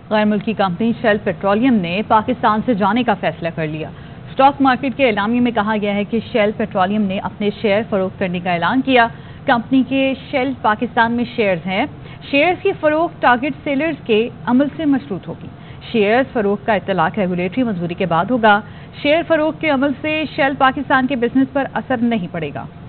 गैर मुल्की company shell petroleum ने पाकिस्तान से जाने का फैसला कर लिया। स्टॉक मार्केट के एलामिये में कहा गया है कि शेल पेट्रोलियम ने अपने शेयर फरोख्त करने का ऐलान किया। कंपनी के शेल पाकिस्तान में शेयर्स हैं। शेयर्स की फरोख्त टारगेट सेलर्स के अमल से मशरूत होगी। शेयर्स फरोख्त का इत्तलाक रेगुलेटरी मंजूरी के बाद होगा। शेयर फरोख्त के अमल से शेल पाकिस्तान के बिजनेस पर असर नहीं पड़ेगा।